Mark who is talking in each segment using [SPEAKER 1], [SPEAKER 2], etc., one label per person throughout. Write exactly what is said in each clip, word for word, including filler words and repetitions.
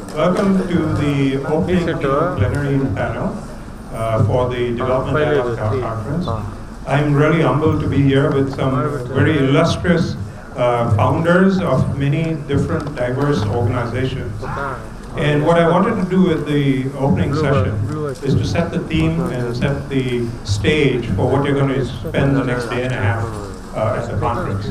[SPEAKER 1] Welcome to the opening plenary panel uh, for the Development Dialogue Conference. I'm really humbled to be here with some very illustrious uh, founders of many different diverse organizations. And what I wanted to do with the opening session is to set the theme and set the stage for what you're going to spend the next day and a half uh, at the conference.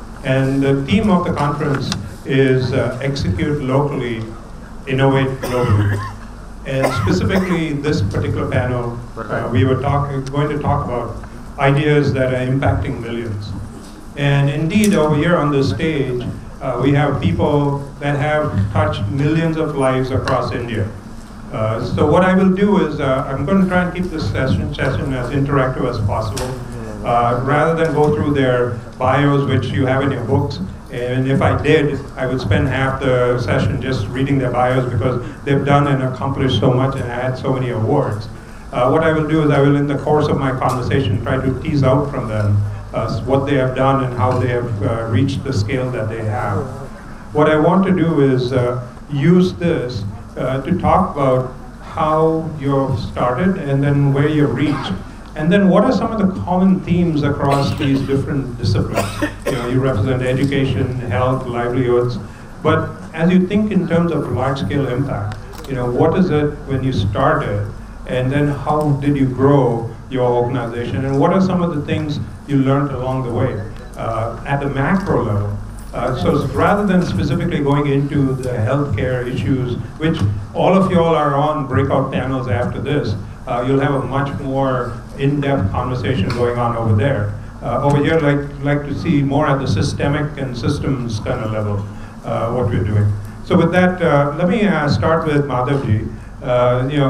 [SPEAKER 1] And the theme of the conference is uh, execute locally, innovate globally. And specifically this particular panel, uh, we were talk, going to talk about ideas that are impacting millions. And indeed, over here on this stage, uh, we have people that have touched millions of lives across India. Uh, so what I will do is, uh, I'm going to try and keep this session, session as interactive as possible, uh, rather than go through their bios, which you have in your books. And if I did, I would spend half the session just reading their bios because they've done and accomplished so much and had so many awards. Uh, what I will do is I will, in the course of my conversation, try to tease out from them uh, what they have done and how they have uh, reached the scale that they have. What I want to do is uh, use this uh, to talk about how you've started and then where you've reached. And then what are some of the common themes across these different disciplines? You know, you represent education, health, livelihoods. But as you think in terms of large-scale impact, you know, what is it when you started? And then how did you grow your organization? And what are some of the things you learned along the way uh, at the macro level? Uh, so rather than specifically going into the healthcare issues, which all of you all are on breakout panels after this, uh, you'll have a much more in-depth conversation going on over there. Uh, over here, like like to see more at the systemic and systems kind of level, uh, what we're doing. So with that, uh, let me uh, start with Madhavji. Uh, you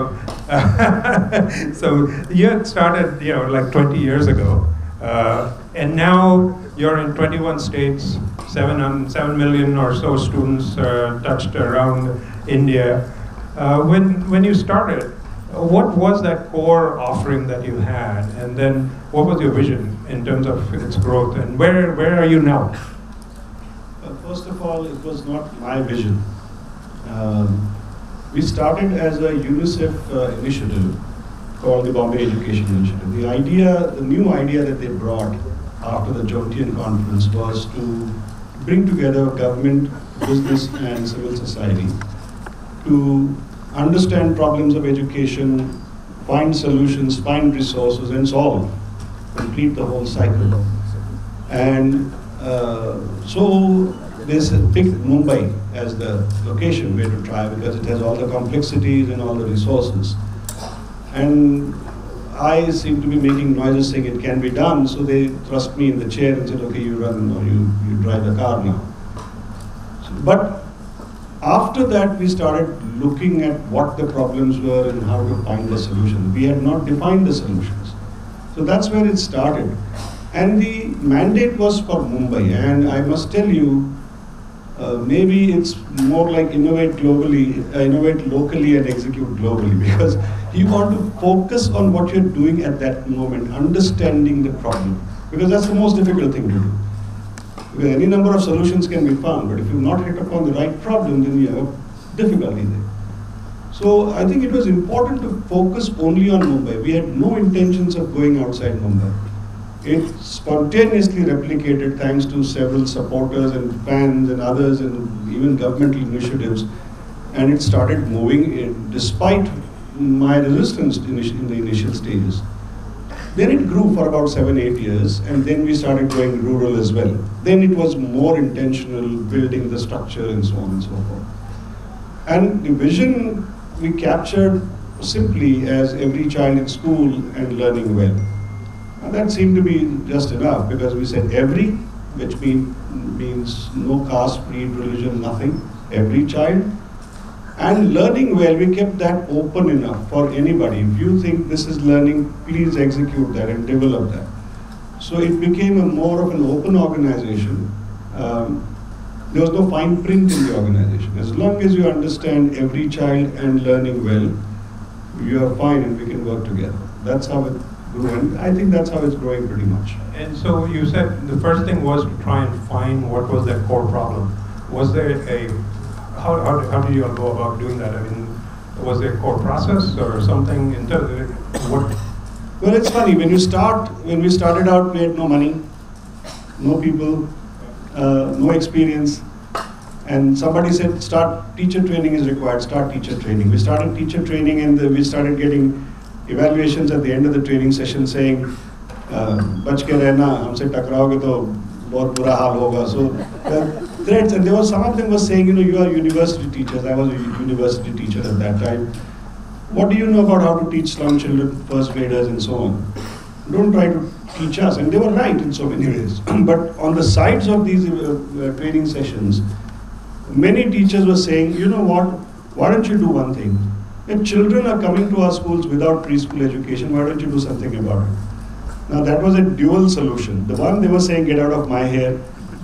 [SPEAKER 1] know, so you had started, you know, like twenty years ago, uh, and now you're in twenty-one states, seven, seven million or so students uh, touched around India. Uh, when when you started, what was that core offering that you had, and then what was your vision in terms of its growth, and where where are you now?
[SPEAKER 2] Uh, first of all, it was not my vision. Um, we started as a UNICEF uh, initiative called the Bombay Education Initiative. The idea, the new idea that they brought after the Jomtien conference was to bring together government, business, and civil society to understand problems of education, find solutions, find resources, and solve, complete the whole cycle. And uh, so they picked Mumbai as the location where to try because it has all the complexities and all the resources. And I seem to be making noises saying it can be done, so they thrust me in the chair and said, okay, you run or you, you drive the car now. So, but after that, we started looking at what the problems were and how to find the solution. We had not defined the solutions. So that's where it started. And the mandate was for Mumbai. And I must tell you, uh, maybe it's more like innovate globally, uh, innovate locally and execute globally, because you want to focus on what you're doing at that moment, understanding the problem, because that's the most difficult thing to do. Because any number of solutions can be found, but if you've not hit upon the right problem, then you have difficulty there. So I think it was important to focus only on Mumbai. We had no intentions of going outside Mumbai. It spontaneously replicated thanks to several supporters and fans and others and even governmental initiatives. And it started moving in, despite my resistance in the initial stages. Then it grew for about seven, eight years, and then we started going rural as well. Then it was more intentional, building the structure and so on and so forth. And the vision we captured simply as every child in school and learning well. And that seemed to be just enough because we said every, which mean, means no caste, creed, religion, nothing, every child. And learning well, we kept that open enough for anybody. If you think this is learning, please execute that and develop that. So it became a more of an open organization. Um, there was no fine print in the organization. As long as you understand every child and learning well, you are fine and we can work together. That's how it grew, and I think that's how it's growing pretty much.
[SPEAKER 1] And so you said the first thing was to try and find what was that core problem. Was there a how, how, how did you all go about doing that? I mean, was there a core process or something? In what?
[SPEAKER 2] Well, it's funny, when you start, when we started out, we had no money, no people, uh, no experience. And somebody said, start, teacher training is required, start teacher training. We started teacher training, and the, we started getting evaluations at the end of the training session saying, bach ke rehna, humse takraoge to bahut bura haal hoga. So uh, threats, and there was, some of them were saying, you know, you are university teachers. I was a university teacher at that time. What do you know about how to teach slum children, first graders, and so on? Don't try to teach us. And they were right in so many ways. But on the sides of these uh, uh, training sessions, many teachers were saying, you know what, why don't you do one thing? If children are coming to our schools without preschool education, why don't you do something about it? Now that was a dual solution. The one, they were saying, get out of my hair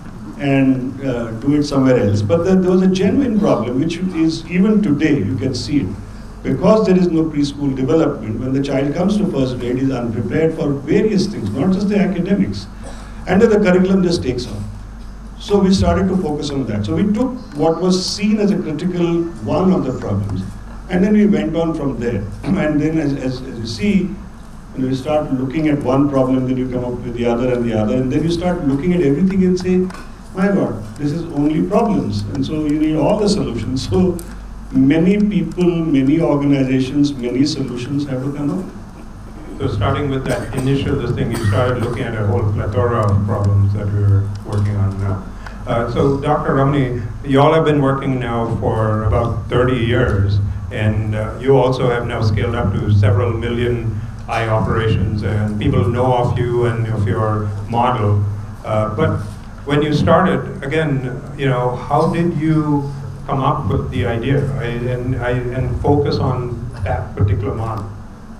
[SPEAKER 2] and uh, do it somewhere else. But the, there was a genuine problem, which is even today, you can see it. Because there is no preschool development, when the child comes to first grade, he is unprepared for various things, not just the academics. And then the curriculum just takes off. So we started to focus on that. So we took what was seen as a critical one of the problems, and then we went on from there. And then as, as, as you see, when you start looking at one problem, then you come up with the other and the other, and then you start looking at everything and say, my God, this is only problems. And so you need all the solutions. So many people, many organizations, many solutions have to come up.
[SPEAKER 1] So starting with that initial this thing, you started looking at a whole plethora of problems that we were working on now. Uh, so Doctor Ramani, you all have been working now for about thirty years, and uh, you also have now scaled up to several million eye operations, and people know of you and of your model. Uh, but when you started, again, you know, how did you come up with the idea, right, and, I, and focus on that particular model?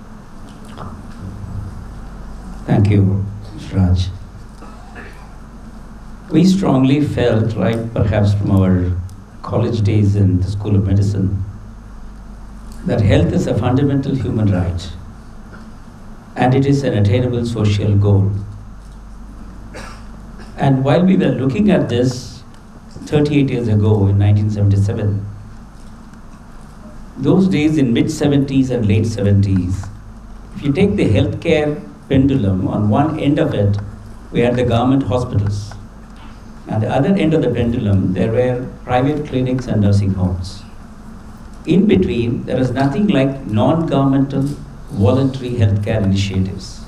[SPEAKER 3] Thank you, Raj. We strongly felt, right, perhaps from our college days in the School of Medicine, that health is a fundamental human right, and it is an attainable social goal. And while we were looking at this thirty-eight years ago in nineteen seventy-seven, those days in mid seventies and late seventies, if you take the healthcare pendulum, on one end of it, we had the government hospitals. At the other end of the pendulum, there were private clinics and nursing homes. In between, there is nothing like non-governmental voluntary healthcare initiatives.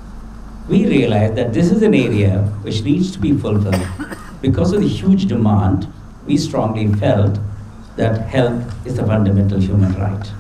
[SPEAKER 3] We realized that this is an area which needs to be fulfilled. Because of the huge demand, we strongly felt that health is a fundamental human right.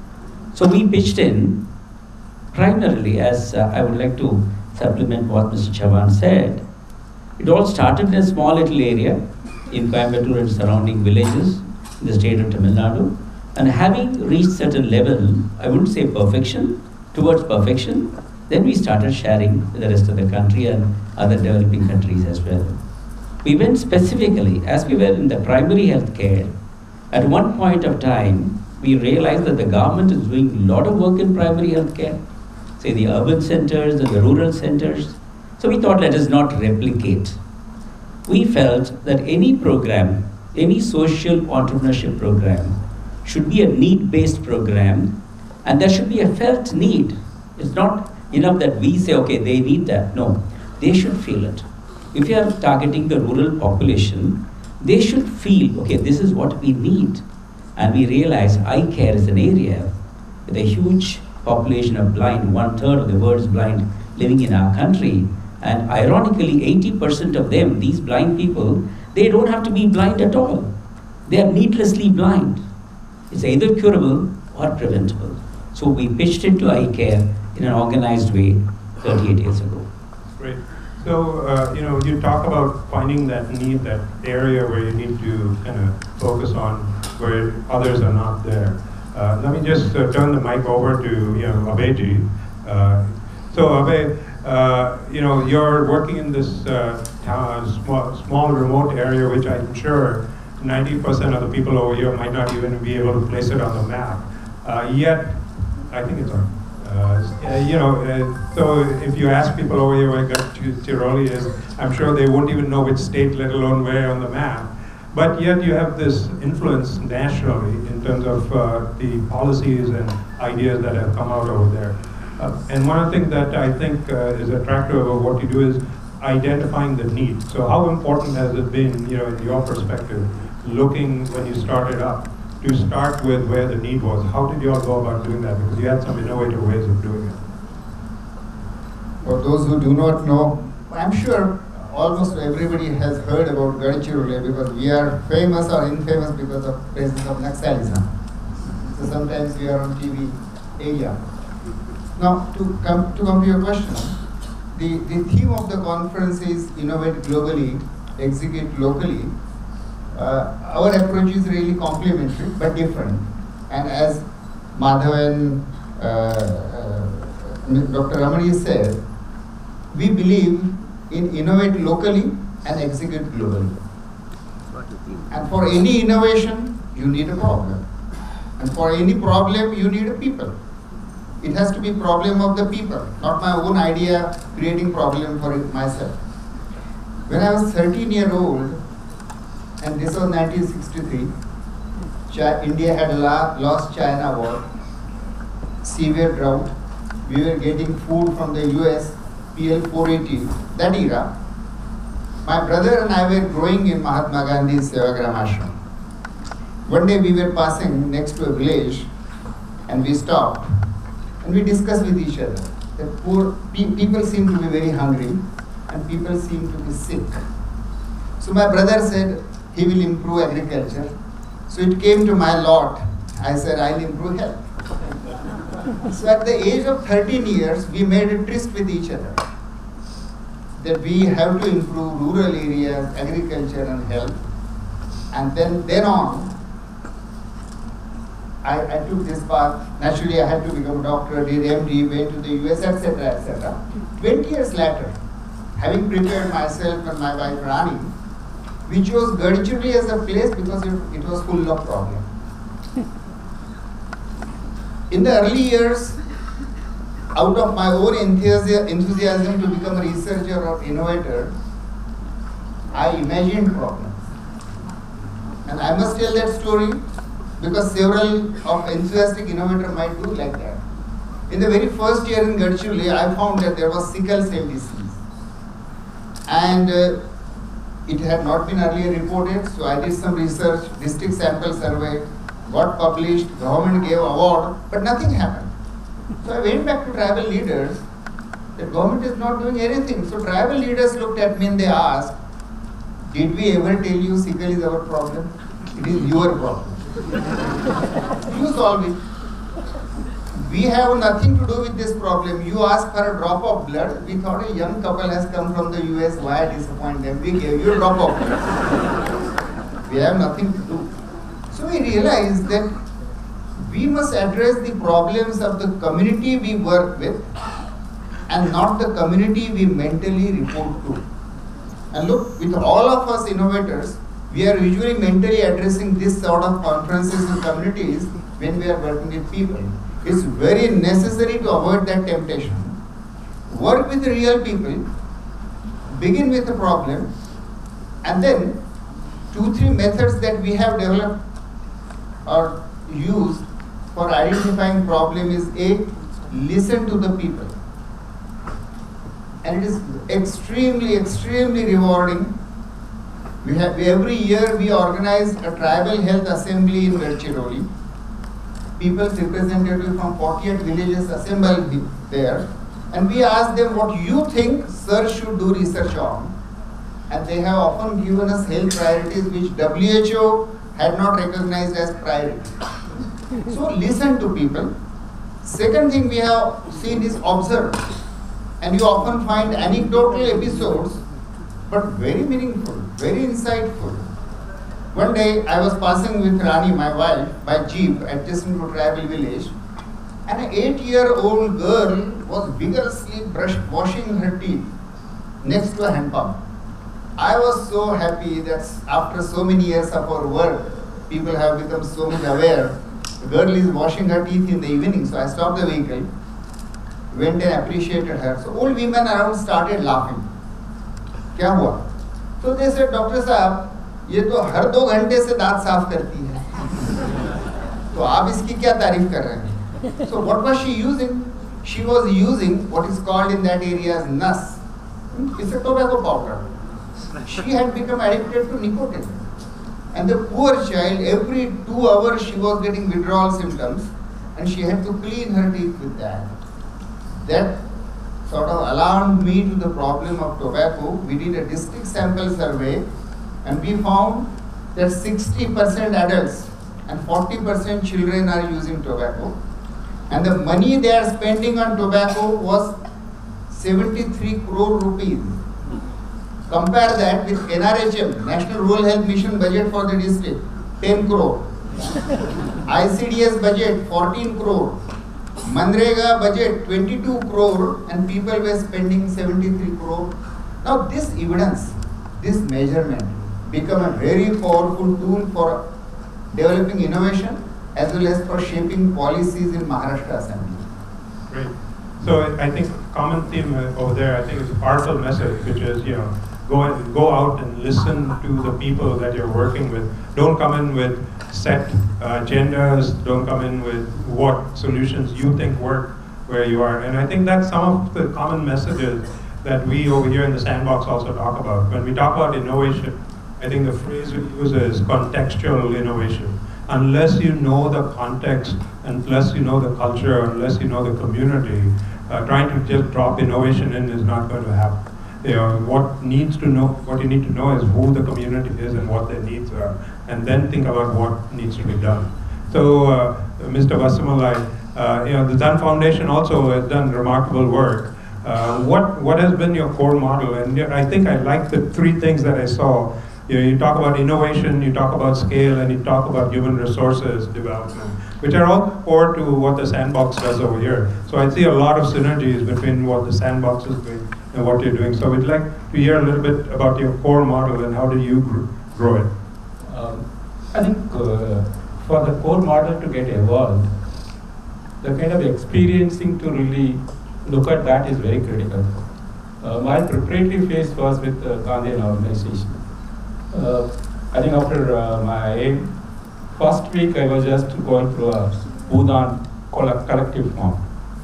[SPEAKER 3] So we pitched in primarily, as uh, I would like to supplement what Mister Chauhan said. It all started in a small little area in Coimbatore and surrounding villages in the state of Tamil Nadu. And having reached certain level, I wouldn't say perfection, towards perfection, then we started sharing with the rest of the country and other developing countries as well. We went specifically, as we were in the primary health care, at one point of time, we realized that the government is doing a lot of work in primary health care, say the urban centers and the rural centers. So we thought, let us not replicate. We felt that any program, any social entrepreneurship program, should be a need-based program, and there should be a felt need. It's not enough that we say, okay, they need that. No, they should feel it. If you are targeting the rural population, they should feel, okay, this is what we need. And we realize eye care is an area with a huge population of blind, one third of the world's blind living in our country. And ironically, eighty percent of them, these blind people, they don't have to be blind at all. They are needlessly blind. It's either curable or preventable. So we pitched into eye care in an organized way thirty-eight years ago.
[SPEAKER 1] Great. So, uh, you know, you talk about finding that need, that area where you need to kind of focus on where others are not there. Uh, let me just uh, turn the mic over to, you know, Abhay-ji. Uh, so, Abhay, uh, you know, you're working in this uh, town, small, small remote area, which I'm sure ninety percent of the people over here might not even be able to place it on the map. Uh, yet, I think it's on. Uh, you know, uh, so if you ask people over here where Tiroli is, I'm sure they won't even know which state, let alone where on the map. But yet you have this influence nationally in terms of uh, the policies and ideas that have come out over there. Uh, and one of the things that I think uh, is attractive about what you do is identifying the need. So how important has it been, you know, in your perspective, looking when you started up, to start with where the need was? How did you all go about doing that? Because you had some innovative ways of doing it.
[SPEAKER 4] For those who do not know, I'm sure almost everybody has heard about Gadchiroli because we are famous or infamous because of presence of Naxalism. So sometimes we are on T V area. Now, to come to, come to your question, the, the theme of the conference is innovate globally, execute locally. Uh, our approach is really complementary but different. And as Madhav and uh, uh, Doctor Ramani said, we believe in innovate locally and execute globally. And for any innovation, you need a problem. And for any problem, you need a people. It has to be problem of the people, not my own idea creating problem for it myself. When I was thirteen year old, and this was nineteen sixty-three, Ch- India had la- lost China war, severe drought, we were getting food from the U S, P L four eighty, that era. My brother and I were growing in Mahatma Gandhi's Sevagram Ashram. One day we were passing next to a village and we stopped and we discussed with each other that poor pe- people seem to be very hungry and people seem to be sick. So my brother said he will improve agriculture. So it came to my lot. I said I'll improve health. So at the age of thirteen years, we made a tryst with each other that we have to improve rural areas, agriculture and health. And then, then on, I, I took this path. Naturally, I had to become a doctor, did M D, went to the U S, et cetera, et cetera. Twenty years later, having prepared myself and my wife Rani, we chose Gadchiroli as a place because it, it was full of problems. In the early years, out of my own enthusi- enthusiasm to become a researcher or innovator, I imagined problems. And I must tell that story because several of enthusiastic innovators might do like that. In the very first year in Gadchiroli, I found that there was sickle cell disease. And uh, it had not been earlier reported, so I did some research, district sample survey, got published, government gave award, but nothing happened. So I went back to tribal leaders, the government is not doing anything. So tribal leaders looked at me and they asked, did we ever tell you sickle is our problem? It is your problem. You solve it. We have nothing to do with this problem. You asked for a drop of blood. We thought a young couple has come from the U S. Why disappoint them? We gave you a drop of blood. We have nothing to do. So we realized that we must address the problems of the community we work with and not the community we mentally report to. And look, with all of us innovators, we are usually mentally addressing this sort of conferences and communities when we are working with people. It's very necessary to avoid that temptation. Work with real people, begin with a problem, and then two, three methods that we have developed or used for identifying problem is A, listen to the people. And it is extremely, extremely rewarding. We have, every year we organize a tribal health assembly in Gadchiroli. People's representatives from forty-eight villages assemble there. And we ask them what you think sir should do research on. And they have often given us health priorities which W H O had not recognized as priority. So listen to people. Second thing we have seen is observe. And you often find anecdotal episodes, but very meaningful, very insightful. One day I was passing with Rani, my wife, by jeep adjacent to a tribal village, and an eight-year-old girl was vigorously brush, washing her teeth next to a hand pump. I was so happy that after so many years of our work, people have become so much aware. The girl is washing her teeth in the evening, so I stopped the vehicle, went and appreciated her. So old women around started laughing. Kya hua? So they said, Doctor Saab, ये तो हर दो घंटे से दांत साफ करती है, तो आप इसकी क्या तारीफ कर रहे हैं? So what was she using? She was using what is called in that area as N U S. It's a tobacco powder. She had become addicted to nicotine. And the poor child, every two hours she was getting withdrawal symptoms, and she had to clean her teeth with that. That sort of alarmed me to the problem of tobacco. We did a district sample survey, and we found that sixty percent adults and forty percent children are using tobacco. And the money they are spending on tobacco was seventy-three crore rupees. Compare that with N R H M, National Rural Health Mission budget for the district, ten crore. I C D S budget, fourteen crore. Manrega budget, twenty-two crore, and people were spending seventy-three crore. Now this evidence, this measurement, become a very powerful tool for developing innovation as well as for shaping policies in Maharashtra Assembly.
[SPEAKER 1] Great. So I think common theme over there, I think, is a powerful message, which is, you know, go and go out and listen to the people that you're working with. Don't come in with set uh, agendas. Don't come in with what solutions you think work where you are. And I think that's some of the common messages that we over here in the Sandbox also talk about. When we talk about innovation, I think the phrase we use is contextual innovation. Unless you know the context, unless you know the culture, unless you know the community, uh, trying to just drop innovation in is not going to happen. You know, what needs to know, what you need to know is who the community is and what their needs are, and then think about what needs to be done. So, uh, Mister Vasamalai, uh, you know, the Dhan Foundation also has done remarkable work. Uh, what what has been your core model? And I think I like the three things that I saw. You know, you talk about innovation, you talk about scale, and you talk about human resources development, which are all core to what the Sandbox does over here. So I see a lot of synergies between what the Sandbox is doing and what you're doing. So we'd like to hear a little bit about your core model and how do you gr grow it?
[SPEAKER 5] Um, I think uh, for the core model to get evolved, the kind of experiencing to really look at that is very critical. Uh, my preparatory phase was with the Gandhian organization. Uh, I think after uh, my first week, I was just going through a Bhudan collective farm.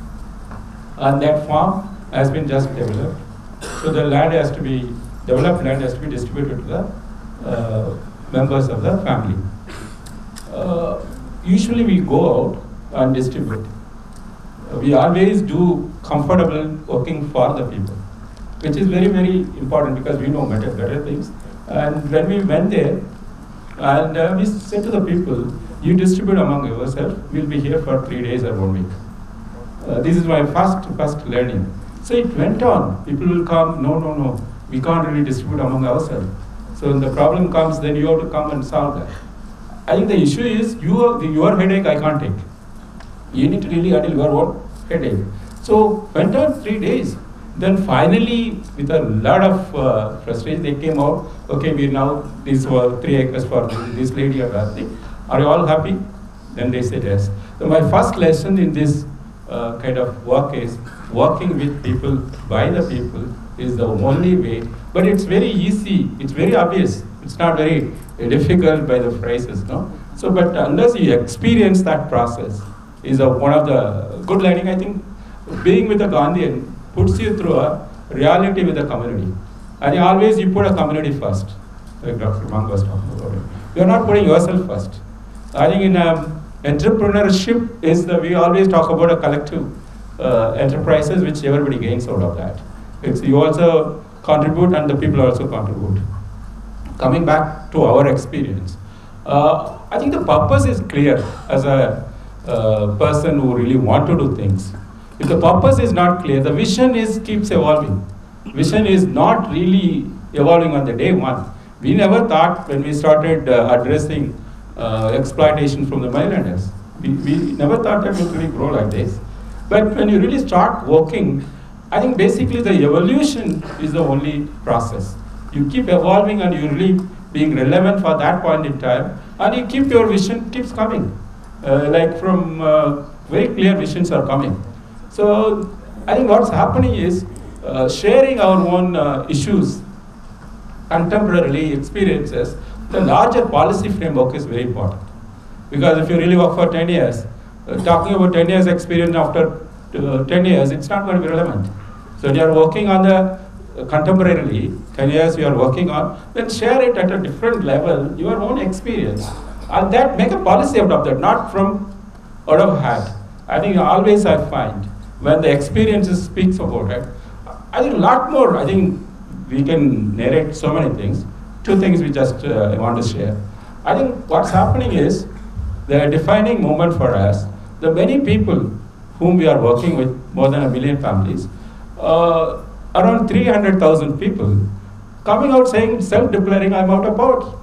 [SPEAKER 5] And that farm has been just developed. So the land has to be, developed land has to be distributed to the uh, members of the family. Uh, usually we go out and distribute. Uh, we always do comfortable working for the people, which is very, very important because we know better, better things. And when we went there, and uh, we said to the people, you distribute among yourself, we'll be here for three days or one week. Uh, this is my first, first learning. So it went on. People will come, no, no, no, we can't really distribute among ourselves. So when the problem comes, then you have to come and solve that. I think the issue is, you, the, your headache I can't take. You need to really handle your own headache. So went on three days. Then finally, with a lot of uh, frustration, they came out, okay, we now, these were three acres for this lady or that thing. Are you all happy? Then they said yes. So my first lesson in this uh, kind of work is, working with people, by the people, is the only way. But it's very easy, it's very obvious. It's not very difficult by the phrases, no? So, but unless you experience that process, is a, one of the good learning, I think, being with a Gandhian puts you through a reality with the community. And always you put a community first, like Doctor Mang was talking about it. You're not putting yourself first. I think in um, entrepreneurship is the, we always talk about a collective uh, enterprises which everybody gains out of that. It's, you also contribute and the people also contribute. Coming back to our experience, uh, I think the purpose is clear as a uh, person who really want to do things. If the purpose is not clear, the vision is keeps evolving. Vision is not really evolving on the day one. We never thought when we started uh, addressing uh, exploitation from the mainlanders. We, we never thought that it would really grow like this. But when you really start working, I think basically the evolution is the only process. You keep evolving and you really being relevant for that point in time, and you keep your vision keeps coming. Uh, like from uh, very clear visions are coming. So I think what's happening is uh, sharing our own uh, issues, contemporary experiences the larger policy framework is very important. Because if you really work for ten years, uh, talking about ten years experience after uh, ten years, it's not going to be relevant. So when you are working on the uh, contemporarily, ten years you are working on, then share it at a different level, your own experience. And that, make a policy out of that, not from out of hat. I think always I find, when the experiences speaks about it, I think a lot more, I think we can narrate so many things. Two things we just uh, want to share. I think what's happening is, the defining moment for us, the many people whom we are working with, more than a million families, uh, around three hundred thousand people, coming out saying, self-declaring, I'm out of poverty.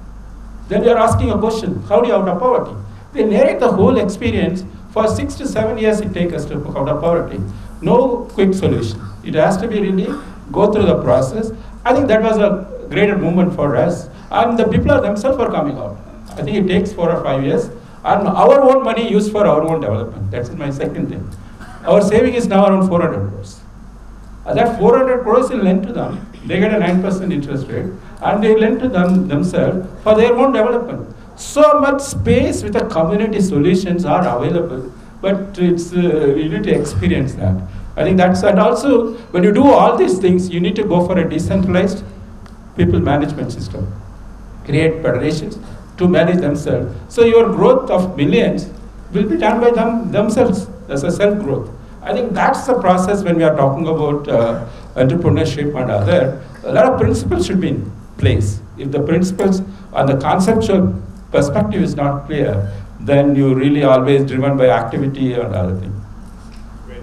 [SPEAKER 5] Then we are asking a question, how do you out of poverty? They narrate the whole experience. For six to seven years it takes us to out of poverty. No quick solution. It has to be really go through the process. I think that was a greater movement for us. And the people are themselves are coming out. I think it takes four or five years. And our own money used for our own development. That's my second thing. Our saving is now around four hundred crores. And that four hundred crores is lent to them. They get a nine percent interest rate. And they lend to them themselves for their own development. So much space with the community solutions are available, but it's uh, you need to experience that. I think that's, and also when you do all these things, you need to go for a decentralized people management system. Create federations to manage themselves. So your growth of millions will be done by them themselves as a self-growth. I think that's the process when we are talking about uh, entrepreneurship and other. A lot of principles should be in place. If the principles and the conceptual perspective is not clear, then you're really always driven by activity and other things.
[SPEAKER 1] Great.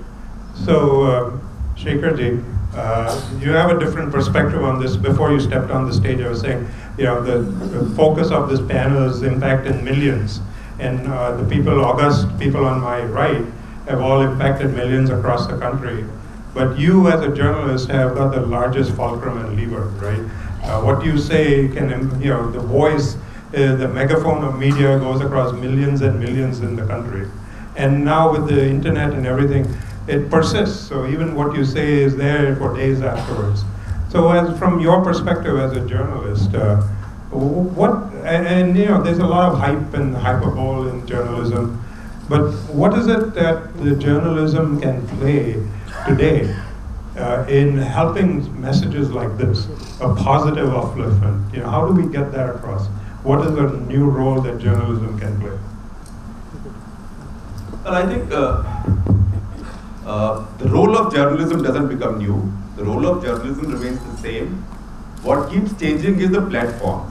[SPEAKER 1] So, uh, Shekhar ji, uh, you have a different perspective on this. Before you stepped on the stage, I was saying, you know, the, the focus of this panel is impact in millions. And uh, the people, august people on my right, have all impacted millions across the country. But you, as a journalist, have got the largest fulcrum and lever, right? Uh, what you say can, you know, the voice, uh, the megaphone of media goes across millions and millions in the country. And now with the internet and everything, it persists. So even what you say is there for days afterwards. So as from your perspective as a journalist, uh, what, and, and you know, there's a lot of hype and hyperbole in journalism, but what is it that the journalism can play today uh, in helping messages like this, a positive upliftment? You know, how do we get that across? What is the new role that journalism can play?
[SPEAKER 6] Well, I think uh, uh, the role of journalism doesn't become new. The role of journalism remains the same. What keeps changing is the platform.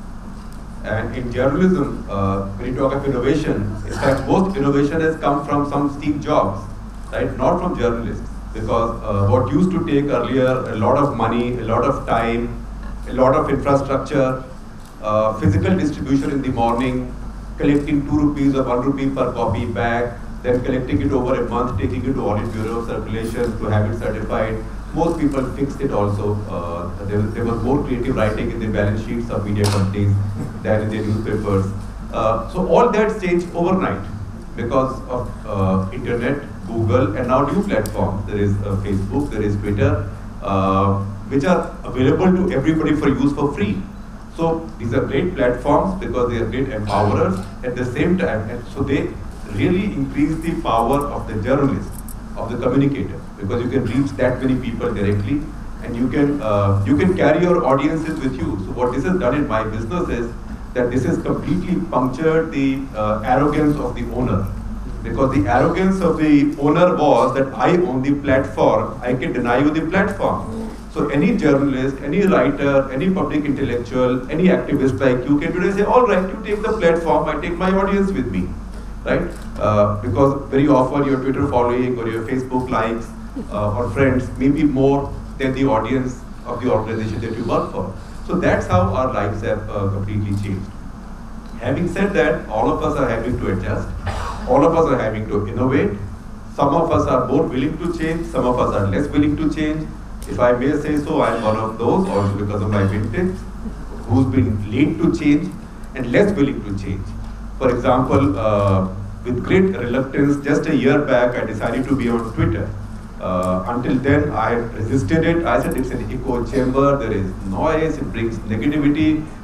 [SPEAKER 6] And in journalism, uh, when you talk of innovation, in fact, most innovation has come from some Steve Jobs, right? Not from journalists. Because uh, what used to take earlier a lot of money, a lot of time, a lot of infrastructure, uh, physical distribution in the morning, collecting two rupees or one rupee per copy back, then collecting it over a month, taking it to Audit Bureau circulation to have it certified. Most people fixed it also. Uh, there, there was more creative writing in the balance sheets of media companies than in their newspapers. Uh, so all that changed overnight because of uh, internet, Google, and now new platforms. There is uh, Facebook, there is Twitter, uh, which are available to everybody for use for free. So these are great platforms because they are great empowerers at the same time, and so they really increase the power of the journalist, of the communicator, because you can reach that many people directly, and you can uh, you can carry your audiences with you. So what this has done in my business is that this has completely punctured the uh, arrogance of the owner. Because the arrogance of the owner was that I own the platform, I can deny you the platform. So any journalist, any writer, any public intellectual, any activist like you can today say, all right, you take the platform, I take my audience with me, right? Uh, because very often your Twitter following or your Facebook likes uh, or friends may be more than the audience of the organization that you work for. So that's how our lives have uh, completely changed. Having said that, all of us are having to adjust. All of us are having to innovate. Some of us are more willing to change, some of us are less willing to change. If I may say so, I am one of those, also because of my vintage, who's been late to change and less willing to change. For example, uh, with great reluctance, just a year back, I decided to be on Twitter. Uh, until then, I resisted it. I said it's an echo chamber, there is noise, it brings negativity.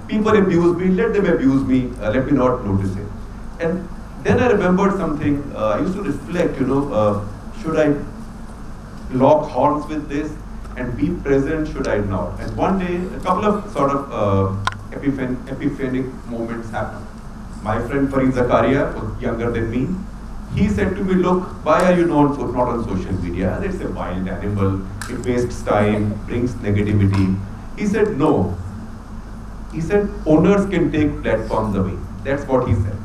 [SPEAKER 6] People abuse me, let them abuse me, uh, let me not notice it. And then I remembered something, uh, I used to reflect, you know, uh, should I lock horns with this and be present, should I not? And one day, a couple of sort of uh, epiphan epiphanic moments happened. My friend Farid Zakaria was younger than me. He said to me, look, why are you not, so, not on social media? It's a wild animal, it wastes time, brings negativity. He said, no. He said, owners can take platforms away. That's what he said.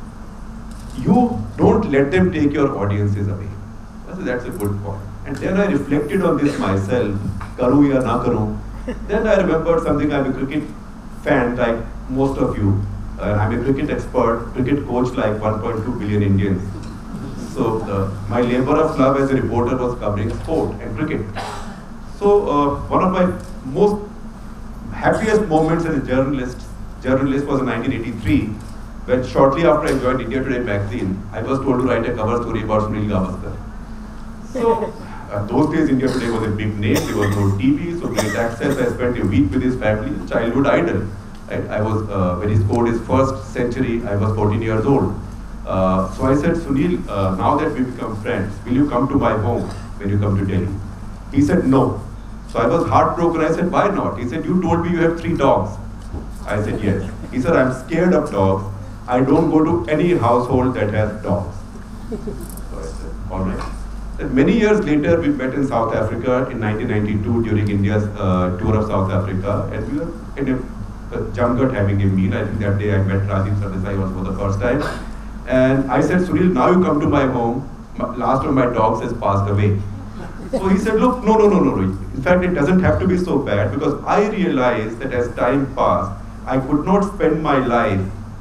[SPEAKER 6] You don't let them take your audiences away. I said, that's a good point. And then I reflected on this myself, karu ya na karu. Then I remembered something, I'm a cricket fan like most of you. Uh, I'm a cricket expert, cricket coach like one point two billion Indians. So uh, my labor of love as a reporter was covering sport and cricket. So uh, one of my most happiest moments as a journalist, journalist was in nineteen eighty-three, when shortly after I joined India Today magazine, I was told to write a cover story about Sunil Gavaskar. So uh, those days India Today was a big name, there was no T V, so great access. I spent a week with his family, childhood idol. I, I was, uh, when he scored his first century, I was fourteen years old. Uh, so I said, Sunil, uh, now that we become friends, will you come to my home when you come to Delhi? He said, no. So I was heartbroken. I said, why not? He said, you told me you have three dogs. I said, yes. He said, I'm scared of dogs. I don't go to any household that has dogs. So I said, all right. And many years later, we met in South Africa in nineteen ninety-two during India's uh, tour of South Africa. And we were in a, a Jamgat having a meal. I think that day I met Rajiv Sardesai also for the first time. And I said, Sunil, now you come to my home. Last of my dogs has passed away. So he said, look, no, no, no, no, no. In fact, it doesn't have to be so bad because I realized that as time passed, I could not spend my life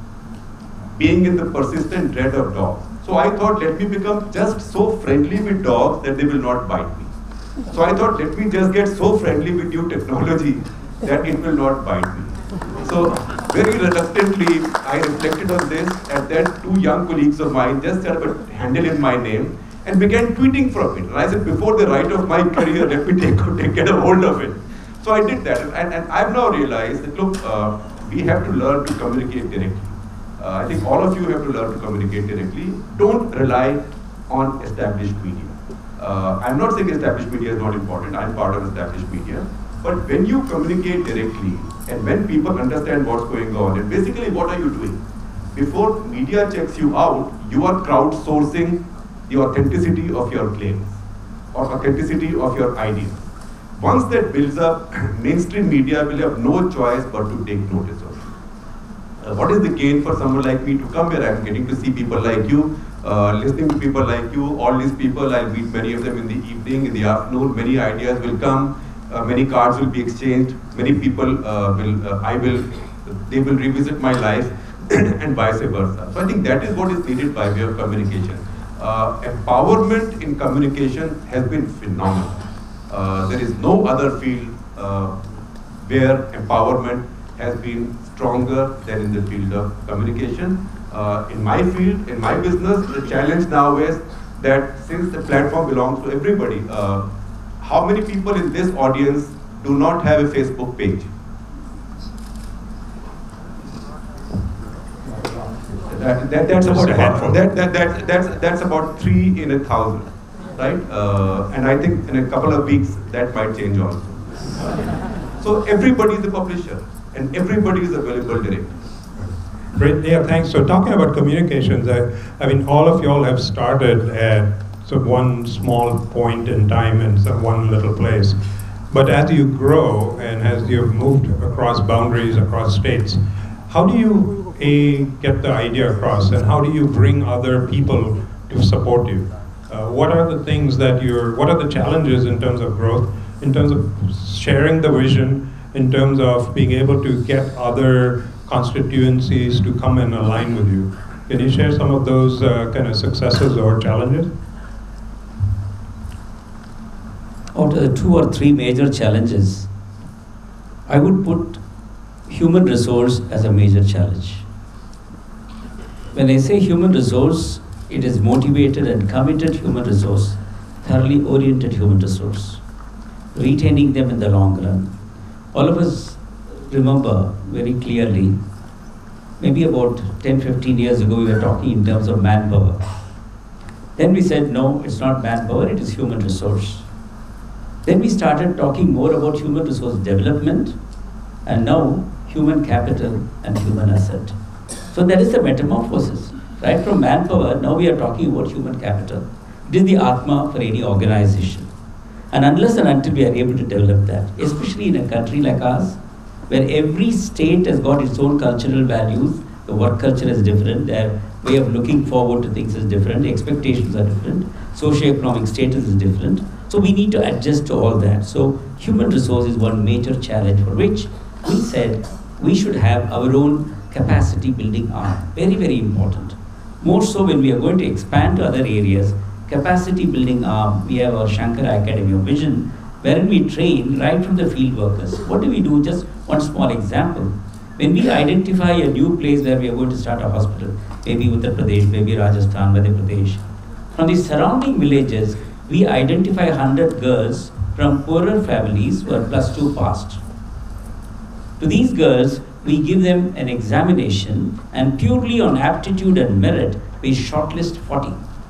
[SPEAKER 6] being in the persistent dread of dogs. So I thought, let me become just so friendly with dogs that they will not bite me. So I thought, let me just get so friendly with new technology that it will not bite me. So very reluctantly, I reflected on this, and then two young colleagues of mine just set up a handle in my name and began tweeting from it. And I said, before the right of my career, let me take, take get a hold of it. So I did that, and, and I've now realized that, look, uh, we have to learn to communicate directly. Uh, I think all of you have to learn to communicate directly. Don't rely on established media. Uh, I'm not saying established media is not important, I'm part of established media. But when you communicate directly, and when people understand what's going on, and basically what are you doing? Before media checks you out, you are crowdsourcing the authenticity of your claims, or authenticity of your ideas. Once that builds up, mainstream media will have no choice but to take notice of it. Uh, what is the gain for someone like me to come here? I'm getting to see people like you, uh, listening to people like you, all these people, I'll meet many of them in the evening, in the afternoon, many ideas will come. Uh, many cards will be exchanged, many people uh, will, uh, I will, they will revisit my life and vice versa. So I think that is what is needed by way of communication. Uh, empowerment in communication has been phenomenal. Uh, there is no other field uh, where empowerment has been stronger than in the field of communication. Uh, in my field, in my business, the challenge now is that since the platform belongs to everybody, uh, how many people in this audience do not have a Facebook page? That, that, that's, about a, that, that, that, that's, that's about three in a thousand, right? Uh, and I think in a couple of weeks, that might change also. Uh, so everybody is a publisher, and everybody is available directly.
[SPEAKER 1] Great, yeah, thanks. So talking about communications, I, I mean, all of you all have started at so one small point in time in some one little place. But as you grow and as you've moved across boundaries, across states, how do you, A, get the idea across, and how do you bring other people to support you? Uh, what are the things that you're, what are the challenges in terms of growth, in terms of sharing the vision, in terms of being able to get other constituencies to come and align with you? Can you share some of those uh, kind of successes or challenges?
[SPEAKER 3] Out of the two or three major challenges, I would put human resource as a major challenge. When I say human resource, it is motivated and committed human resource, thoroughly oriented human resource, retaining them in the long run. All of us remember very clearly, maybe about ten, fifteen years ago, we were talking in terms of manpower. Then we said, no, it's not manpower, it is human resource. Then we started talking more about human resource development, and now human capital and human asset. So that is the metamorphosis. Right from manpower, now we are talking about human capital. It is the Atma for any organization. And unless and until we are able to develop that, especially in a country like ours, where every state has got its own cultural values, the work culture is different, their way of looking forward to things is different, the expectations are different, socio-economic status is different. So we need to adjust to all that. So human resource is one major challenge for which we said we should have our own capacity building arm. Very, very important. More so when we are going to expand to other areas, capacity building arm, we have our Shankara Academy of Vision, wherein we train right from the field workers. What do we do? Just one small example. When we identify a new place where we are going to start a hospital, maybe Uttar Pradesh, maybe Rajasthan, Madhya Pradesh, from the surrounding villages, we identify one hundred girls from poorer families who are plus two passed. To these girls, we give them an examination, and purely on aptitude and merit, we shortlist forty.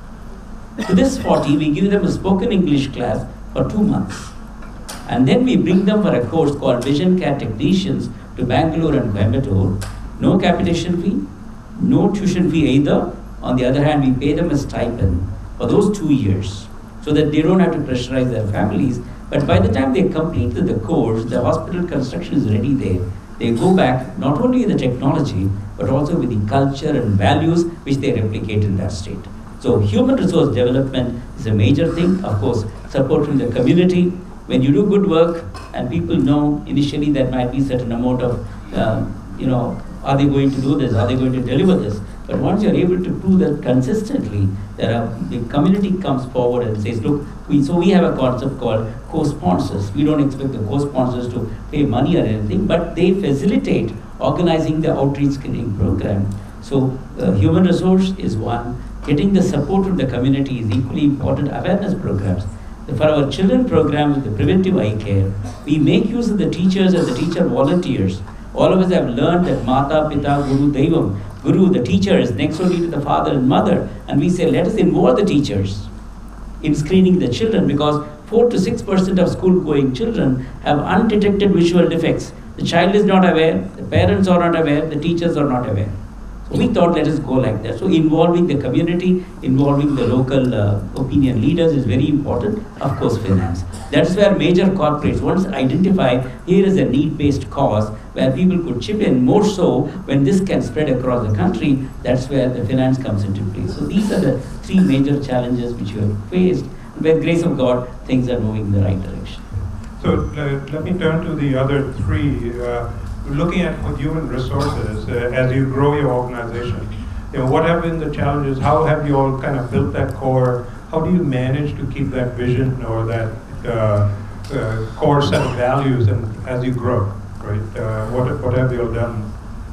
[SPEAKER 3] To this forty, we give them a spoken English class for two months. And then we bring them for a course called Vision Care Technicians to Bangalore and Coimbatore. No capitation fee, no tuition fee either. On the other hand, we pay them a stipend for those two years so that they don't have to pressurize their families. But by the time they complete the course, the hospital construction is ready there. They go back not only with the technology, but also with the culture and values which they replicate in that state. So human resource development is a major thing. Of course, support from the community. When you do good work and people know initially there might be certain amount of, uh, you know, are they going to do this? Are they going to deliver this? But once you're able to do that consistently, there are, the community comes forward and says, look, we, so we have a concept called co-sponsors. We don't expect the co-sponsors to pay money or anything, but they facilitate organizing the outreach skilling program. So uh, human resource is one. Getting the support from the community is equally important. Awareness programs. For our children programs, the preventive eye care, we make use of the teachers and the teacher volunteers. All of us have learned that Mata, Pita, Guru, Devam. Guru, the teacher, is next only to the father and mother. And we say, let us involve the teachers in screening the children, because four to six percent of school-going children have undetected visual defects. The child is not aware, the parents are not aware, the teachers are not aware. So we thought, let us go like that. So involving the community, involving the local uh, opinion leaders is very important. Of course, finance. That's where major corporates, once identify, here is a need-based cause where people could chip in, more so when this can spread across the country, that's where the finance comes into play. So these are the three major challenges which you have faced. With grace of God, things are moving in the right direction.
[SPEAKER 1] So uh, let me turn to the other three. Uh, looking at human resources, uh, as you grow your organization, you know, what have been the challenges? How have you all kind of built that core? How do you manage to keep that vision or that uh, uh, core set of values and as you grow, right? Uh, what, what have you all done?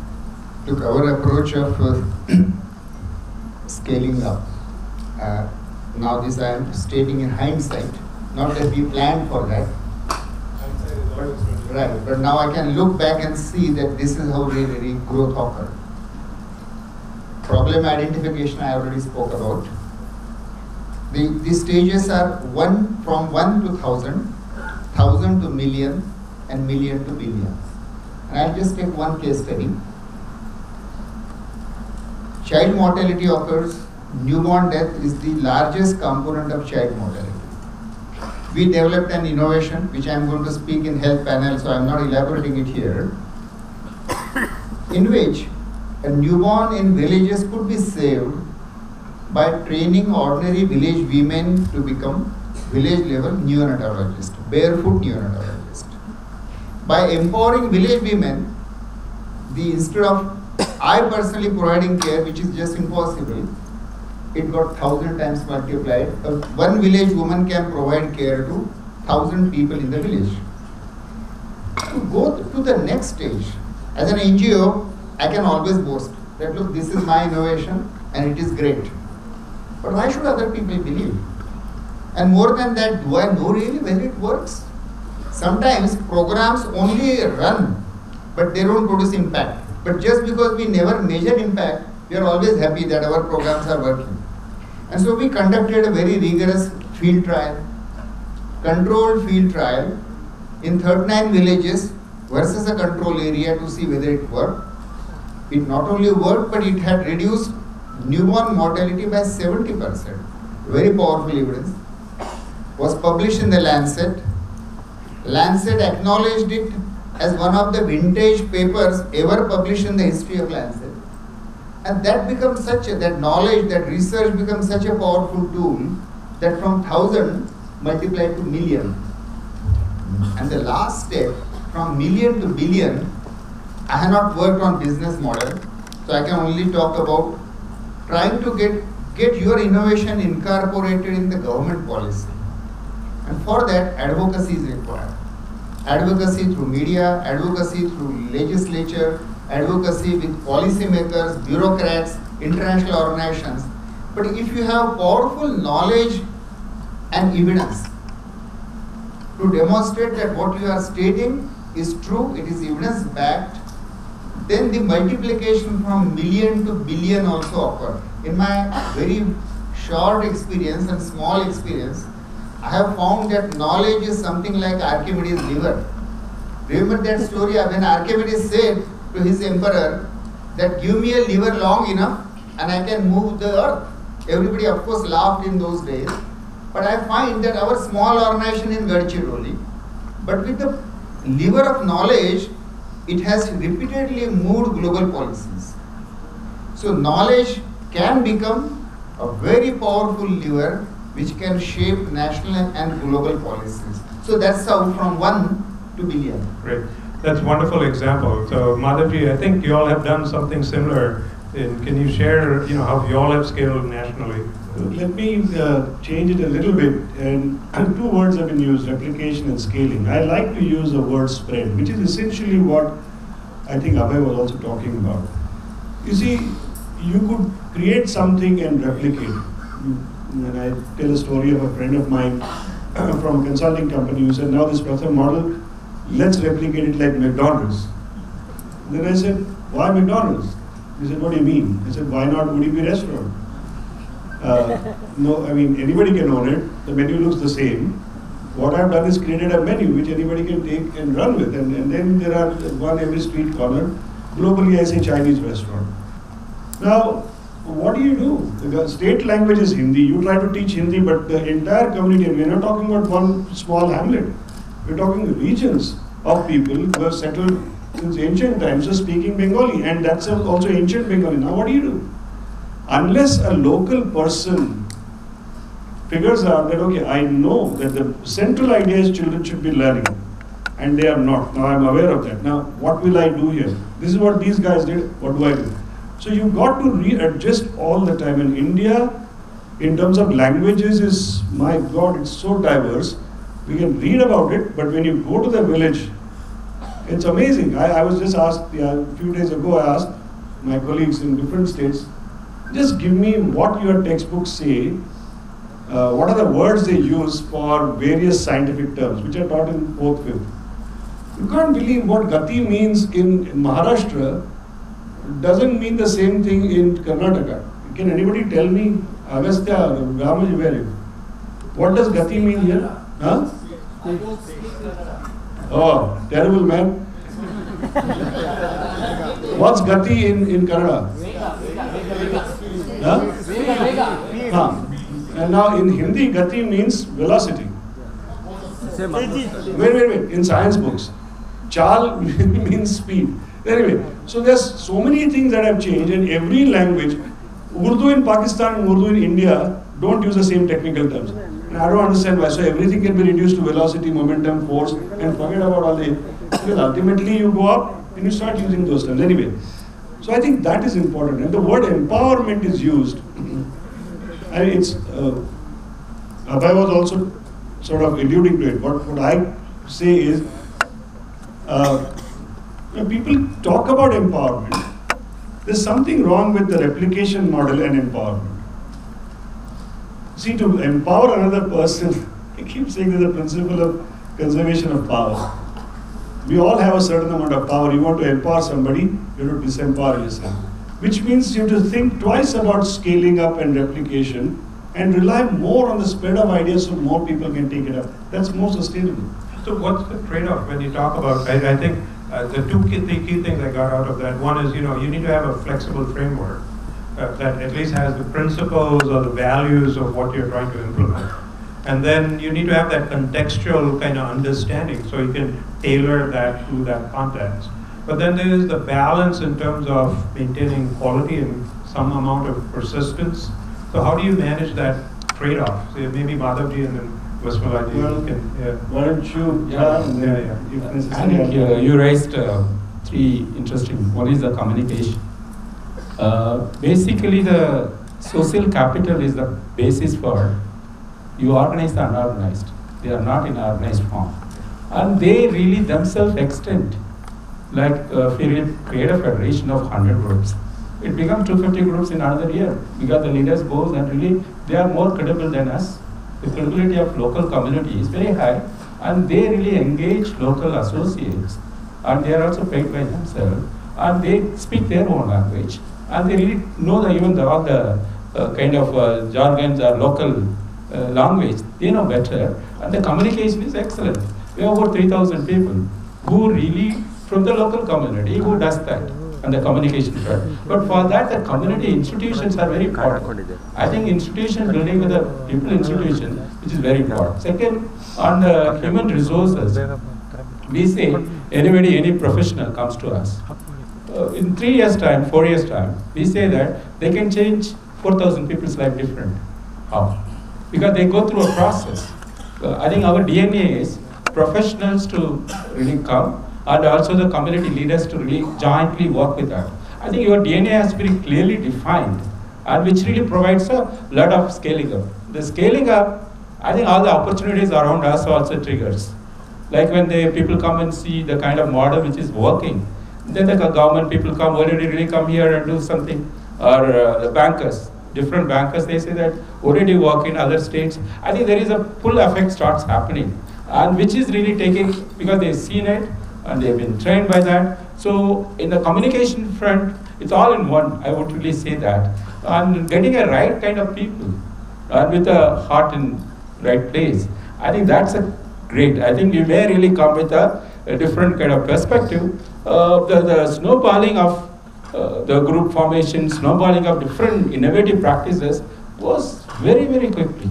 [SPEAKER 4] Look, our approach of uh, scaling up, uh, now this I am stating in hindsight, not that we planned for that. But, right, but now I can look back and see that this is how really, really growth occurred. Problem identification I already spoke about. The, the stages are one from one to thousand, thousand to million, and million to billion. And I'll just take one case study. Child mortality occurs. Newborn death is the largest component of child mortality. We developed an innovation, which I'm going to speak in health panel, so I'm not elaborating it here, in which a newborn in villages could be saved by training ordinary village women to become village level neonatologists, barefoot neonatologists. By empowering village women, the instead of I personally providing care, which is just impossible, it got thousand times multiplied. Uh, one village woman can provide care to thousand people in the village. To go to the next stage, as an N G O, I can always boast that look, this is my innovation and it is great. But why should other people believe? And more than that, do I know really whether it works? Sometimes programs only run but they don't produce impact. But just because we never measure impact, we are always happy that our programs are working. And so we conducted a very rigorous field trial, controlled field trial in thirty-nine villages versus a control area to see whether it worked. It not only worked, but it had reduced newborn mortality by seventy percent. Very powerful evidence. Was published in the Lancet. Lancet acknowledged it as one of the vintage papers ever published in the history of Lancet. And that becomes such a, that knowledge, that research becomes such a powerful tool that from thousand multiplied to million. And the last step, from million to billion, I have not worked on business model, so I can only talk about trying to get, get your innovation incorporated in the government policy. And for that, advocacy is required. Advocacy through media, advocacy through legislature, advocacy with policymakers, bureaucrats, international organizations. But if you have powerful knowledge and evidence to demonstrate that what you are stating is true, it is evidence-backed, then the multiplication from million to billion also occur. In my very short experience and small experience, I have found that knowledge is something like Archimedes' liver. Remember that story when Archimedes said to his emperor that give me a liver long enough and I can move the earth. Everybody of course laughed in those days. But I find that our small organization in Gadchiroli, but with the liver of knowledge, it has repeatedly moved global policies. So knowledge can become a very powerful lever which can shape national and global policies. So that's how from one to billion.
[SPEAKER 1] Great. That's a wonderful example. So Madhavji, I think you all have done something similar. And can you share, you know, how you all have scaled nationally?
[SPEAKER 2] Let me uh, change it a little bit. And two words have been used, replication and scaling. I like to use the word spread, which is essentially what I think Abhay was also talking about. You see, you could create something and replicate. And I tell a story of a friend of mine from a consulting company who said, now this Pratham model, let's replicate it like McDonald's. Then I said, why McDonald's? He said, what do you mean? I said, why not O D P restaurant? Uh, no, I mean, anybody can own it. The menu looks the same. What I've done is created a menu which anybody can take and run with. And, and then there are one every street corner. Globally, I say Chinese restaurant. Now, what do you do? The state language is Hindi. You try to teach Hindi, but the entire community, and we're not talking about one small hamlet. We're talking regions of people who have settled since ancient times, so speaking Bengali, and that's also ancient Bengali. Now what do you do? Unless a local person figures out that, okay, I know that the central idea is children should be learning, and they are not. Now I'm aware of that. Now what will I do here? This is what these guys did. What do I do? So you've got to readjust all the time. In India, in terms of languages, is, my God, it's so diverse. We can read about it, but when you go to the village, it's amazing. I, I was just asked, yeah, a few days ago, I asked my colleagues in different states, just give me what your textbooks say, uh, what are the words they use for various scientific terms, which are taught in fourth, fifth. You can't believe what Gati means in, in Maharashtra doesn't mean the same thing in Karnataka. Can anybody tell me, Agastya, Ramaji, what does Gati mean here? Huh? Oh, terrible man. What's Gati in, in Kannada? Huh? Huh. And now in Hindi, Gati means velocity. Wait, wait, wait. In science books, Chal means speed. Anyway, so there's so many things that have changed in every language. Urdu in Pakistan and Urdu in India don't use the same technical terms. And I don't understand why. So everything can be reduced to velocity, momentum, force, and forget about all the... Because ultimately you go up and you start using those terms. Anyway, so I think that is important. And the word empowerment is used. And it's... Uh, Abhay was also sort of alluding to it. What, what I say is... Uh, When people talk about empowerment, there's something wrong with the replication model and empowerment. See, to empower another person, I keep saying there's a principle of conservation of power. We all have a certain amount of power. You want to empower somebody, you have to disempower yourself. Which means you have to think twice about scaling up and replication and rely more on the spread of ideas so more people can take it up. That's more sustainable.
[SPEAKER 1] So what's the trade-off when you talk about, I, I think uh, the two key, the key things I got out of that, one is, you know, you need to have a flexible framework uh, that at least has the principles or the values of what you're trying to implement. And then you need to have that contextual kind of understanding so you can tailor that to that context. But then there is the balance in terms of maintaining quality and some amount of persistence. So how do you manage that trade-off? So maybe Madhavji and then Vismalaji
[SPEAKER 2] Well,
[SPEAKER 1] can, yeah.
[SPEAKER 2] Why don't you,
[SPEAKER 5] Yeah,
[SPEAKER 2] and
[SPEAKER 1] yeah,
[SPEAKER 2] then
[SPEAKER 1] yeah.
[SPEAKER 2] if
[SPEAKER 5] I
[SPEAKER 2] necessary.
[SPEAKER 5] think uh, you raised uh, three interesting. One is the communication. Uh, basically, the social capital is the basis for you organize the unorganized. They are not in organized form, and they really themselves extend. Like uh, if you create a federation of one hundred groups, it becomes two hundred fifty groups in another year because the leaders goes and really they are more credible than us. The credibility of local community is very high, and they really engage local associates, and they are also paid by themselves, and they speak their own language, and they really know the, even the, all the uh, kind of uh, jargons or local uh, language, they know better, and the communication is excellent. We have over three thousand people who really, from the local community, who does that, and the communication part. But for that, the community institutions are very important. I think institution building with a people institution, which is very important. Second, on the human resources, we say anybody, any professional comes to us. Uh, in three years' time, four years' time, we say that they can change four thousand people's life different. How? Because they go through a process. Uh, I think our D N A is professionals to really come, and also the community leaders to really jointly work with that. I think your D N A has to be clearly defined, and which really provides a lot of scaling up. The scaling up, I think all the opportunities around us also triggers. Like when the people come and see the kind of model which is working, then the government people come, why did you really come here and do something? Or uh, the bankers, different bankers, they say that already work in other states. I think there is a pull effect starts happening, and which is really taking, because they've seen it, and they've been trained by that. So in the communication front, it's all in one, I would really say that. And getting a right kind of people, and with a heart in right place, I think that's a great. I think we may really come with a, a different kind of perspective. Uh, the, the snowballing of uh, the group formation, snowballing of different innovative practices was very, very quickly.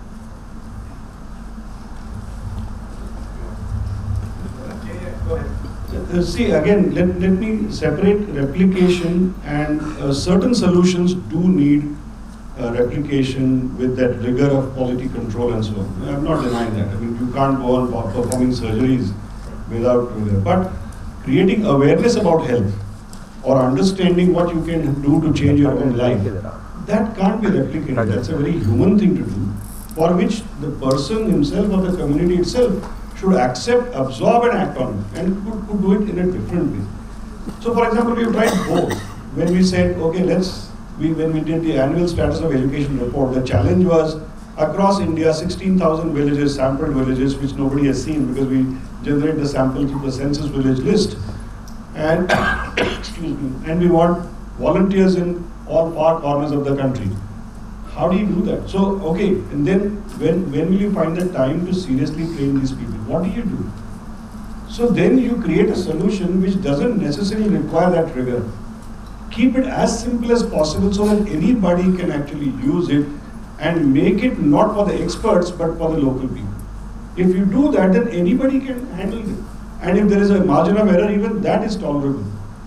[SPEAKER 2] Uh, see, again, let, let me separate replication and uh, certain solutions do need uh, replication with that rigor of quality control and so on. I'm not denying that. I mean, you can't go on performing surgeries without rigor. But creating awareness about health or understanding what you can do to change your own life, that can't be replicated. That's a very human thing to do, for which the person himself or the community itself should accept, absorb and act on it, and could, could do it in a different way. So for example, we tried both. When we said, okay, let's, we, when we did the annual status of education report, the challenge was across India, sixteen thousand villages, sampled villages, which nobody has seen because we generate the sample through the census village list. And, excuse me, and we want volunteers in all far corners of the country. How do you do that? So, okay, and then when, when will you find the time to seriously train these people? What do you do? So then you create a solution which doesn't necessarily require that rigor. Keep it as simple as possible so that anybody can actually use it and make it not for the experts but for the local people. If you do that, then anybody can handle it. And if there is a margin of error, even that is tolerable.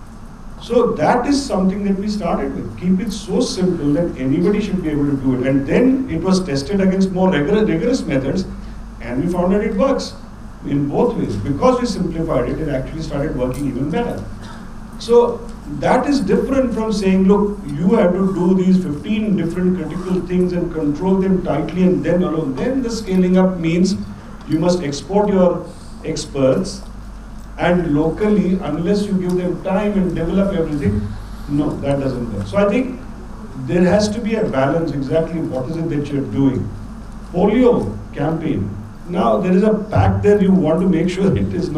[SPEAKER 2] So that is something that we started with. Keep it so simple that anybody should be able to do it. And then it was tested against more rigorous, rigorous methods, and we found that it works in both ways. Because we simplified it, it actually started working even better. So that is different from saying, look, you have to do these fifteen different critical things and control them tightly and then alone. Then the scaling up means you must export your experts, and locally, unless you give them time and develop everything, no, that doesn't work. So I think there has to be a balance. Exactly what is it that you're doing? Polio campaign. Now there is a pact there. You want to make sure it is not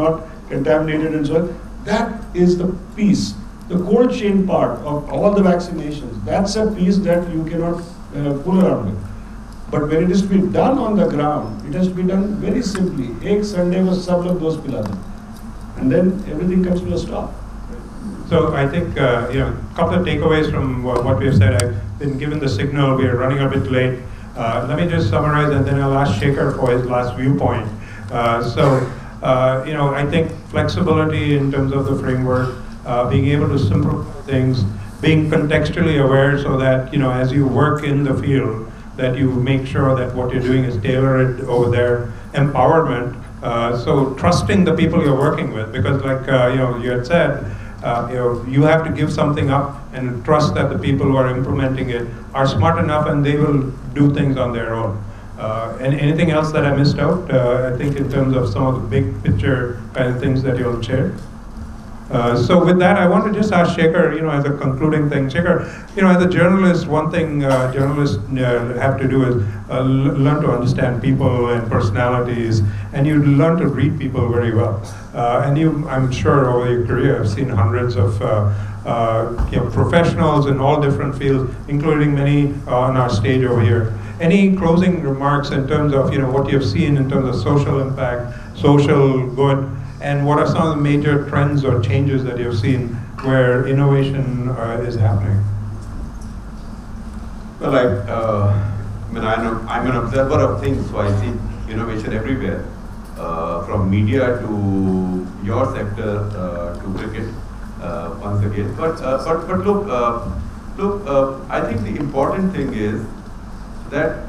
[SPEAKER 2] contaminated and so on. That is the piece, the cold chain part of all the vaccinations. That's a piece that you cannot uh, pull around with. But when it is to be done on the ground, it has to be done very simply. Ek Sunday was sab log dos pila do. And then everything comes to a stop.
[SPEAKER 1] So I think, uh, you know, a couple of takeaways from what we have said. I've been given the signal, we are running a bit late. Uh, let me just summarize and then I'll ask Shekhar for his last viewpoint. Uh, so, uh, you know, I think flexibility in terms of the framework, uh, being able to simplify things, being contextually aware so that, you know, as you work in the field, that you make sure that what you're doing is tailored over there, empowerment. Uh, so trusting the people you're working with, because like, uh, you know, you had said, uh, you know, you have to give something up and trust that the people who are implementing it are smart enough and they will do things on their own. Uh, and anything else that I missed out, uh, I think in terms of some of the big picture kind of things that you'll share? Uh, so with that, I want to just ask Shekhar, you know, as a concluding thing. Shekhar, you know, as a journalist, one thing uh, journalists uh, have to do is uh, learn to understand people and personalities, and you learn to read people very well. Uh, and you, I'm sure over your career, have seen hundreds of uh, uh, you know, professionals in all different fields, including many on our stage over here. Any closing remarks in terms of, you know, what you've seen in terms of social impact, social good, and what are some of the major trends or changes that you've seen where innovation uh, is happening?
[SPEAKER 6] Well, I, uh, I mean, I'm, I'm an observer of things, so I see innovation everywhere, uh, from media to your sector uh, to cricket, uh, once again. But, uh, but, but look, uh, look, uh, I think the important thing is that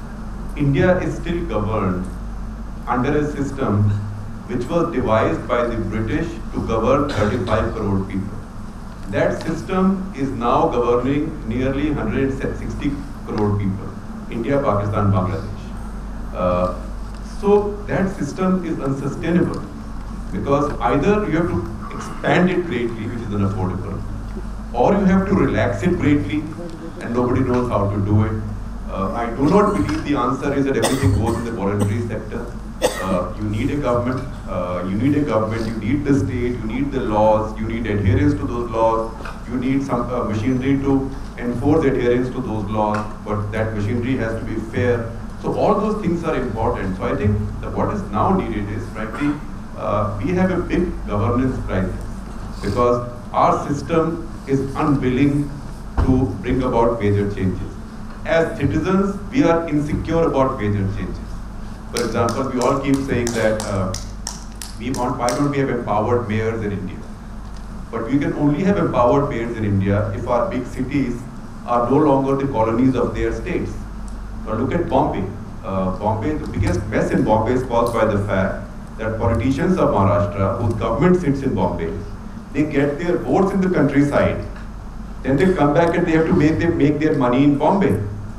[SPEAKER 6] India is still governed under a system which was devised by the British to govern thirty-five crore people. That system is now governing nearly one hundred sixty crore people, India, Pakistan, Bangladesh. Uh, so that system is unsustainable because either you have to expand it greatly, which is unaffordable, or you have to relax it greatly and nobody knows how to do it. Uh, I do not believe the answer is that everything goes in the voluntary sector. Uh, you need a government, uh, you need a government, you need the state, you need the laws, you need adherence to those laws, you need some uh, machinery to enforce adherence to those laws, but that machinery has to be fair. So all those things are important. So I think that what is now needed is, frankly, uh, we have a big governance crisis because our system is unwilling to bring about major changes. As citizens, we are insecure about major changes. For example, we all keep saying that uh, we want, why don't we have empowered mayors in India? But we can only have empowered mayors in India if our big cities are no longer the colonies of their states. Now look at Bombay. Uh, Bombay, the biggest mess in Bombay is caused by the fact that politicians of Maharashtra, whose government sits in Bombay, they get their votes in the countryside. Then they come back and they have to make, them make their money in Bombay.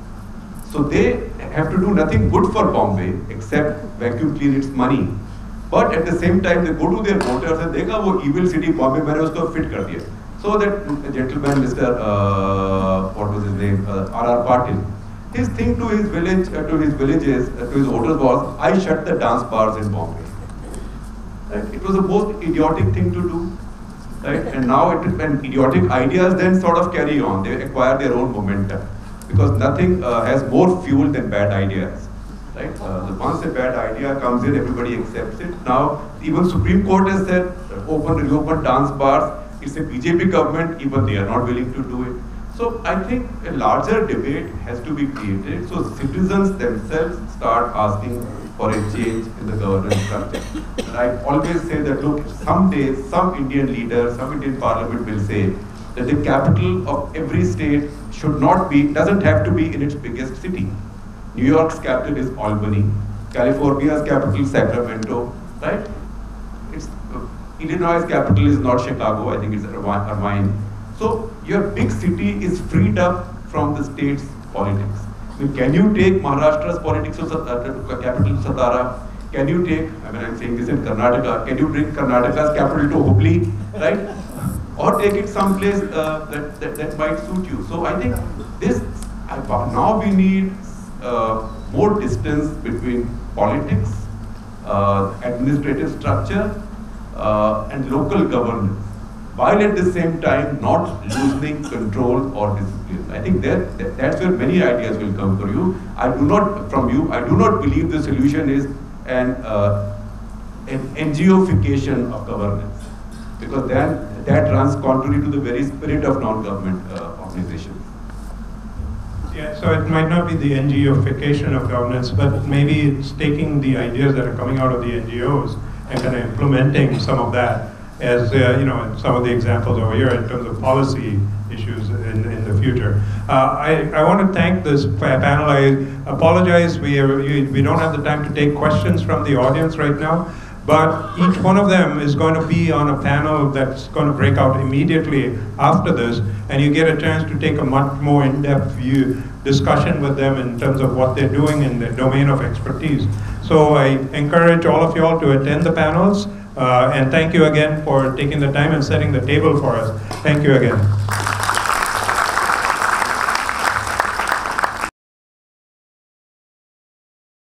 [SPEAKER 6] So they have to do nothing good for Bombay except vacuum clean its money. But at the same time, they go to their voters and देखा वो evil city Bombay मैंने उसको fit कर दिया. So that gentleman, Mister Uh, what was his name, uh, R R Patil, his thing to his village, uh, to his villages, uh, to his voters was, I shut the dance bars in Bombay. Right? It was the most idiotic thing to do. Right? And now, it, and idiotic ideas then sort of carry on. They acquire their own momentum. Because nothing uh, has more fuel than bad ideas, right? Uh, once a bad idea comes in, everybody accepts it. Now, even Supreme Court has said, open, reopen dance bars. It's a B J P government, even they are not willing to do it. So I think a larger debate has to be created. So citizens themselves start asking for a change in the governance structure. And I always say that, look, someday some Indian leader, some Indian parliament will say that the capital of every state should not be, doesn't have to be in its biggest city. New York's capital is Albany, California's capital is Sacramento, right? It's, uh, Illinois' capital is not Chicago, I think it's Irvine. So your big city is freed up from the state's politics. I mean, can you take Maharashtra's politics to uh, capital Satara? Can you take, I mean I'm saying this in Karnataka, can you bring Karnataka's capital to Hubli, right? Or take it someplace uh, that, that, that might suit you. So I think this, uh, now we need uh, more distance between politics, uh, administrative structure, uh, and local governance, while at the same time not loosening control or discipline. I think that, that that's where many ideas will come for you. I do not, from you, I do not believe the solution is an, uh, an NGOification of governance, because then that runs contrary to the very spirit of non-government uh, organizations.
[SPEAKER 1] Yeah, so it might not be the NGOification of governance, but maybe it's taking the ideas that are coming out of the N G Os and kind of implementing some of that, as uh, you know, some of the examples over here in terms of policy issues in, in the future. Uh, I, I want to thank this panel. I apologize, we, are, we don't have the time to take questions from the audience right now, but each one of them is going to be on a panel that's going to break out immediately after this, and you get a chance to take a much more in-depth view discussion with them in terms of what they're doing in their domain of expertise. So I encourage all of you all to attend the panels, uh, and thank you again for taking the time and setting the table for us. Thank you again.